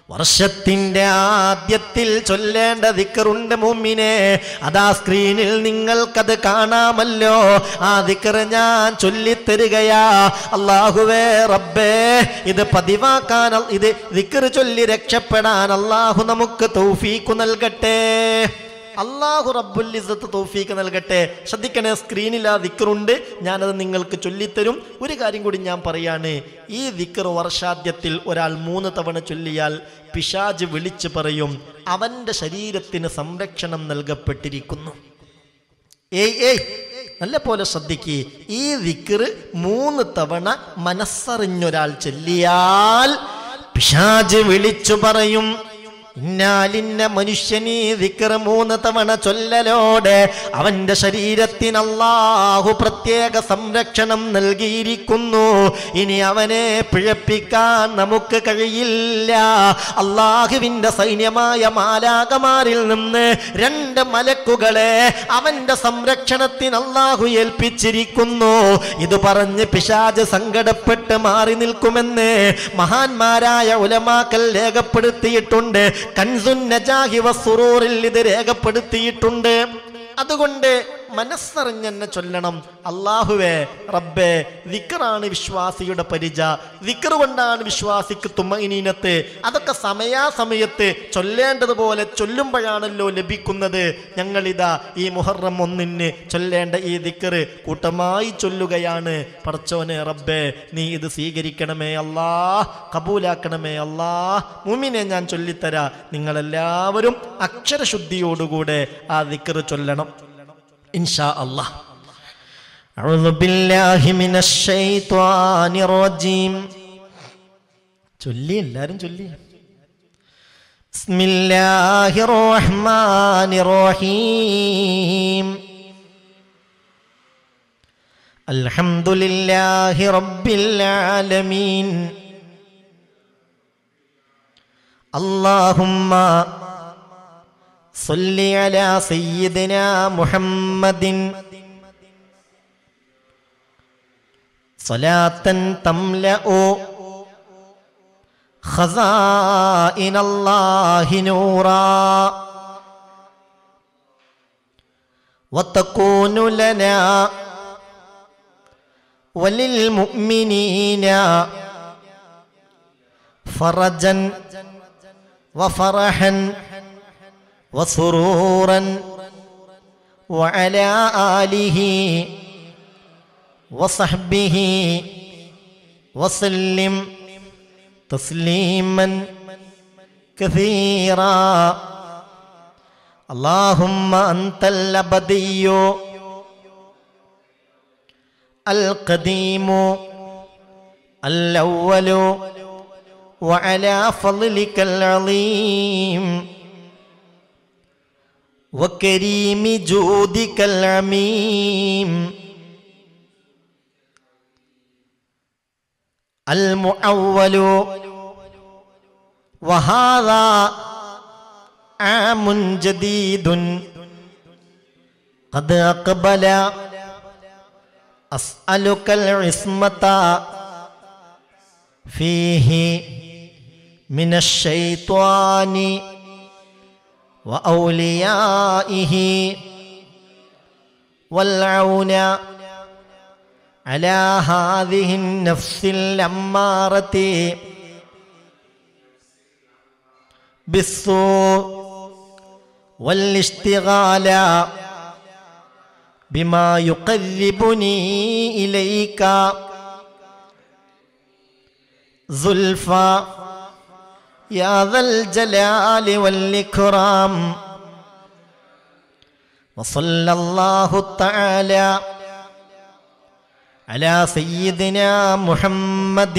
വർഷത്തിന്റെ ആദ്യത്തിൽ ചൊല്ലേണ്ട ദിക്റുണ്ട് മുഅ്മിനേ. അതാ സ്ക്രീനിൽ നിങ്ങൾക്കത് കാണാമല്ലോ. ആ ദിക്ർ ഞാൻ ചൊല്ലിത്തരുകയാ. അല്ലാഹുവേ റബ്ബേ, ഇത് പതിവാക്കാൻ, ഇത് ദിക്ർ ചൊല്ലി രക്ഷപ്പെടാൻ അല്ലാഹു നമുക്ക് തൗഫീഖ് നൽകട്ടെ. അല്ലാഹു റബ്ബുൽ ഇസ്സത്ത് തൗഫീഖ് നൽകട്ടെ. ശ്രദ്ധിക്കണേ, സ്ക്രീനിൽ ആ ദിക്റുണ്ട്, ഞാനത് നിങ്ങൾക്ക് ചൊല്ലിത്തരും. ഒരു കാര്യം കൂടി ഞാൻ പറയാണ്, ഈ ദിക്ർ വർഷാദ്യത്തിൽ ഒരാൾ 3 തവണ ചൊല്ലിയാൽ പിശാച് വിളിച്ചു പറയും, അവൻ്റെ ശരീരത്തിന് സംരക്ഷണം നൽകപ്പെട്ടിരിക്കുന്നു. നല്ല പോലെ ശ്രദ്ധിക്കുക. ഈ ദിക്ർ 3 തവണ മനസ്സറിഞ്ഞൊരാൾ ചൊല്ലിയാൽ പിശാച് വിളിച്ചു പറയും, ഇന്നാലിന്ന മനുഷ്യനീ ദിക്ർ 3 തവണ ചൊല്ലലോടെ അവന്റെ ശരീരത്തിന് അല്ലാഹു പ്രത്യേക സംരക്ഷണം നൽകിയിരിക്കുന്നു. ഇനി അവനെ പിഴപ്പിക്കാൻ നമുക്ക് കഴിയില്ല. അല്ലാഹുവിന്റെ സൈന്യമായ മാലാകമാരിൽ നിന്ന് 2 മലക്കുകളെ അവന്റെ സംരക്ഷണത്തിന് അല്ലാഹു ഏൽപ്പിച്ചിരിക്കുന്നു. ഇത് പറഞ്ഞ് പിശാച് സങ്കടപ്പെട്ട് മാറി നിൽക്കുമെന്ന് മഹാന്മാരായ ഉലമാക്കൾ രേഖപ്പെടുത്തിയിട്ടുണ്ട്. കൻസുൻ നജാഹി വസ്സുറൂറിൽ ഇത് രേഖപ്പെടുത്തിയിട്ടുണ്ട്. അതുകൊണ്ട് മനസ്സറിഞ്ഞെന്നെ ചൊല്ലണം. അല്ലാഹുവേ റബ്ബേ, ദിക്റാണ് വിശ്വാസിയുടെ പരിച, ദിക്ർ കൊണ്ടാണ് വിശ്വാസിക്ക് തുമഇനീനത്ത്. അതൊക്കെ സമയാസമയത്ത് ചൊല്ലേണ്ടതുപോലെ ചൊല്ലുമ്പോഴാണല്ലോ ലഭിക്കുന്നത്. ഞങ്ങളിതാ ഈ മുഹറം 1-ന് ചൊല്ലേണ്ട ഈ ദിക്ർ കൂട്ടമായി ചൊല്ലുകയാണ്. പടച്ചോനെ റബ്ബേ, നീ ഇത് സ്വീകരിക്കണമേ അല്ലാ, കബൂലാക്കണമേ അല്ലാ. മുഅ്മിനെ ഞാൻ ചൊല്ലിത്തരാ. നിങ്ങളെല്ലാവരും അക്ഷരശുദ്ധിയോടുകൂടെ ആ ദിക്ർ ചൊല്ലണം ഇൻഷാ അല്ലാഹ്. അഊദു ബില്ലാഹി മിനശ് ശൈത്വാനിർ റജീം. ചൊല്ലി, എല്ലാവരും ചൊല്ലി. ബിസ്മില്ലാഹിർ റഹ്മാനിർ റഹീം. അൽഹംദുലില്ലാഹി റബ്ബിൽ ആലമീൻ. അല്ലാഹുമ്മ صلي على سيدنا محمد صلاة تملأ خزائن الله نورا وتكون لنا وللمؤمنين فرجا وفرحا وسرورا وعلى آله وصحبه وسلم تسليما كثيرا. اللهم أنت الأبدي القديم الأول وعلى فضلك العظيم وكريم جودك العميم المعول وهذا عام جديد قد أقبل أسألك العصمة فيه من الشيطان وأوليائه والعون على هذه النفس الأمارة بالسوء والاشتغال بما يقربني إليك زلفى يا ذا الجلال والإكرام. وصلى الله تعالى على سيدنا محمد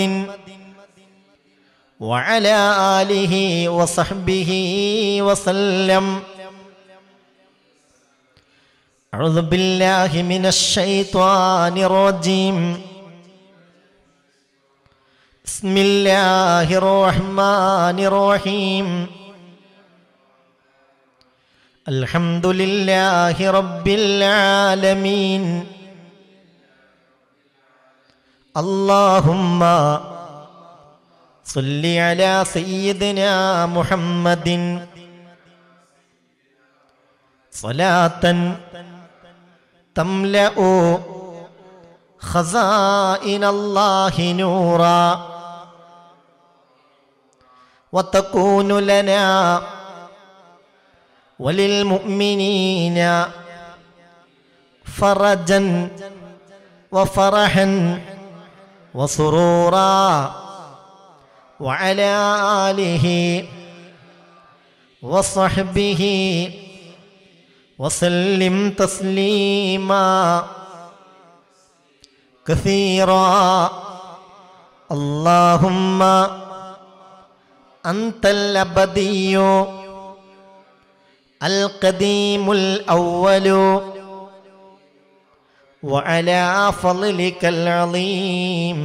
وعلى آله وصحبه وسلم. أعوذ بالله من الشيطان الرجيم. بسم الله الرحمن الرحيم. الحمد لله رب العالمين. اللهم صلي على سيدنا محمد صلاة تملأ خزائن الله نورا وتكون لنا وللمؤمنين فرجا وفرحا وسرورا وعلى آله وصحبه وسلم تسليما كثيرا اللهم أنت الأبدي القديم الأول وعلى فضلك العظيم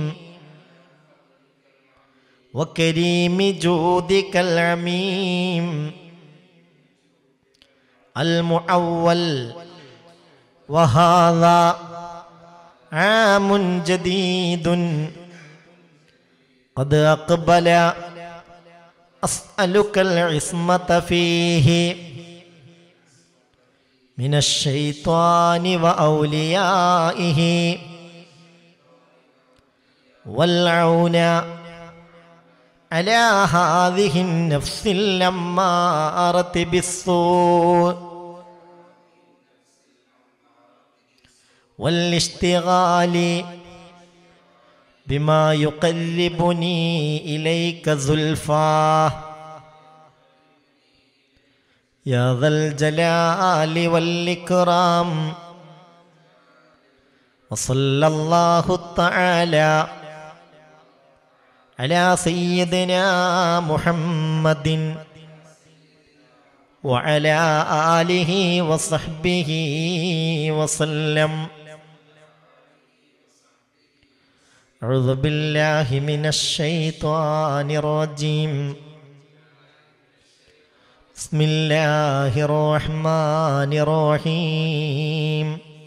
وكريم جودك العميم المعول وهذا عام جديد قد أقبل أسألك العصمة فيه من الشيطان وأوليائه والعون على هذه النفس الأمارة بالسوء والاشتغال بما يقربني إليك زلفى يا ذا الجلال والإكرام وصلى الله تعالى على سيدنا محمد وعلى آله وصحبه وسلم. أعوذ بالله من الشيطان الرجيم. بسم الله الرحمن الرحيم.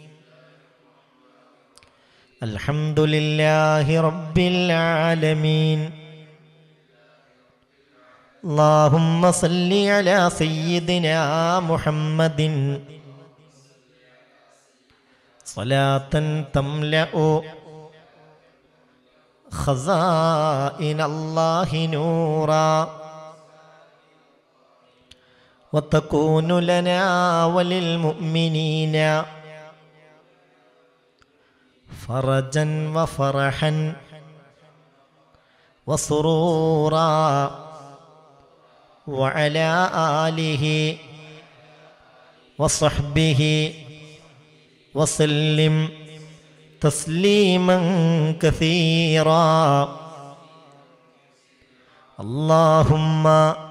الحمد لله رب العالمين. اللهم صل على سيدنا محمد صلاة تملأ خزائن الله نورا وتكون لنا وللمؤمنين فرجا وفرحا وسرورا وعلى آله وصحبه وسلم تسليما كثيرا. اللهم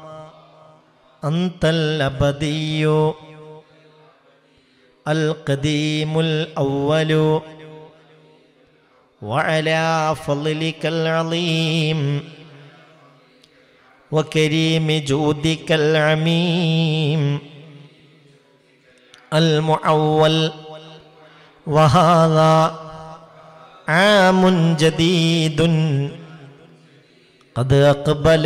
أنت الأبدي القديم الأول وعلى فضلك العظيم وكريم جودك العميم المعول وهذا عام جديد قد أقبل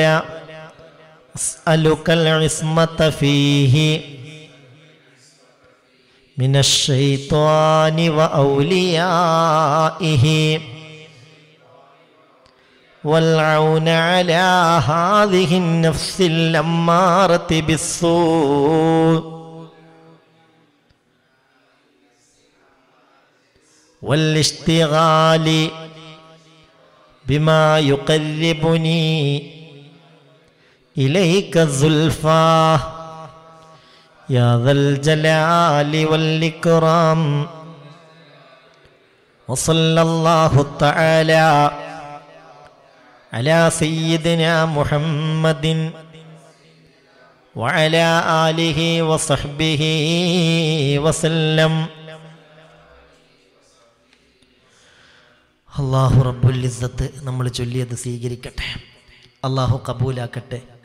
أسألك العصمة فيه من الشيطان وأوليائه والعون على هذه النفس الأمارة بالسوء والاشتغال بما يقربني إليك زلفى يا ذا الجلال والإكرام. وصلى الله تعالى على سيدنا محمد وعلى آله وصحبه وسلم. അള്ളാഹു റബ്ബുൽ ഇസ്സത്ത് നമ്മൾ ചൊല്ലിയത് സ്വീകരിക്കട്ടെ, അള്ളാഹു കബൂലാക്കട്ടെ.